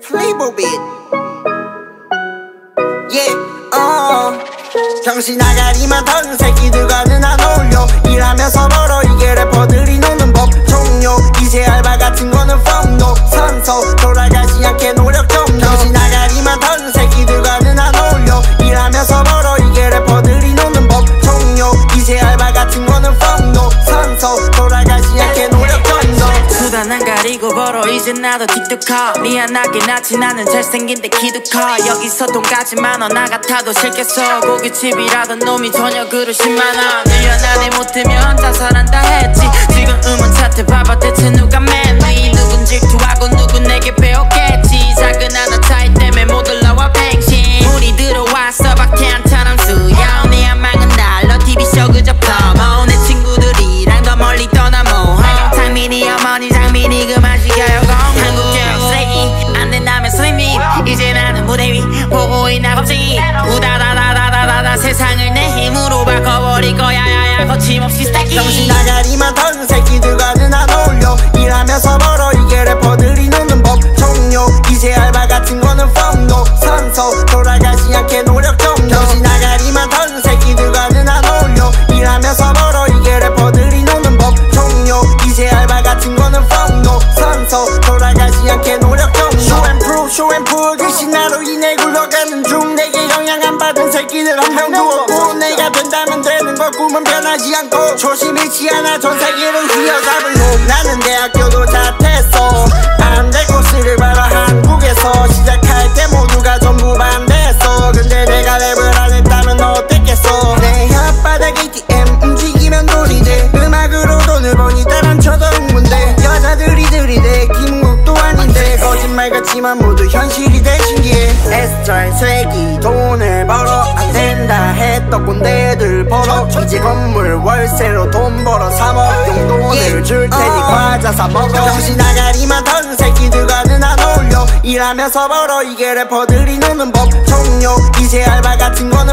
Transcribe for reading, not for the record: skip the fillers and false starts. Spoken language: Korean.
Playboy beat. 정신 나가리만 던 새끼들과는 안 어울려. 일하면서 벌어 이게 래퍼들이 노는 법. 종료 이제 알바 같은 거는 fuck no. 선서 돌아가지 않게 노력 좀 더. 정신 나가리만 던 새끼들과는 안 어울려. 일하면서 벌어 이게 래퍼들이 노는 법. 종료 이제 알바 같은 거는 fuck no. 선서 돌아가지 않게 노력 좀 더. 수단 안 가리고 벌어 이제 나도 틱톡커. 미안하긴 하지 나는 잘생긴데 키도 커. 여기서 돈까지만 원 나 같아도 싫겠어. 고깃집이라던 놈이 저녁으로 10만원 1년 안에 못 들면 자살한다 했지. 지금 음원 차트 봐봐 대체 누가 맨리. 누군 질투하고 누군 내게 배웠겠지. 작은 하나 차이 때문에 못 올라와 뱅신. 물이 들어왔어 박태환처럼 수영. 내 한망은 달러 TV쇼 그저 프로모. 내 친구들이랑 더 멀리 떠나 모험. 장민이 어머니 장민이 그만 시켜요 공. 한국 교육 쓰레기 안 된다면 스님. 이제 나는 무대 위 보고 있나 겁쟁이. 우다다다다다다다 세상을 내 힘으로 바꿔버릴 거야. 야야 거침없이 스테이키. 정신 나가리만 던 새끼들과는 안 어울려. 일하면서 벌어 이게 래퍼들이 노는 법. 종료 이제 알바 같은 거는 fuck no. 선서 돌아가지 않게 노력 좀 더. 정신 나가리만 던 새끼들과는 안 어울려. 일하면서 벌어 이게 래퍼들이 노는 법. 종료 이제 알바 같은 거는 fuck no. 선서 돌아가지 않게 노력 좀 더. show and prove 대신 나로 인해 굴러가는 중. 내게 영향 안 받은 새끼들 한 명 두었고. 내가 된다면 되는 걸 꿈은 변하지 않고. 초심 잃지 않아 전 세계를 휘어잡을 놈. 나는 대학교도 자퇴했어. 안 될 곳을 바라 한국에서. 시작할 때 모두가 전부 반대했어. 근데 내가 랩을 안 했다면 어땠겠어. 내 혓바닥 ATM 움직이면 돈이 돼. 음악으로 돈을 버니 따란 쳐도 흥분돼. 여자들이 들이대 김국도 아닌데. 거짓말 같지만 모두 현실이 돼 신기해. 애써 쇠기 돈을 벌어 안 된다 했던 꼰대들 벌어. 이제 건물 월세로 돈 벌어 3억 용돈을 줄 테니 과자 사 먹어. 정신 나가리만 던 새끼들과는 안 어울려. 일하면서 벌어 이게 래퍼들이 노는 법. 종료 이제 알바 같은 거는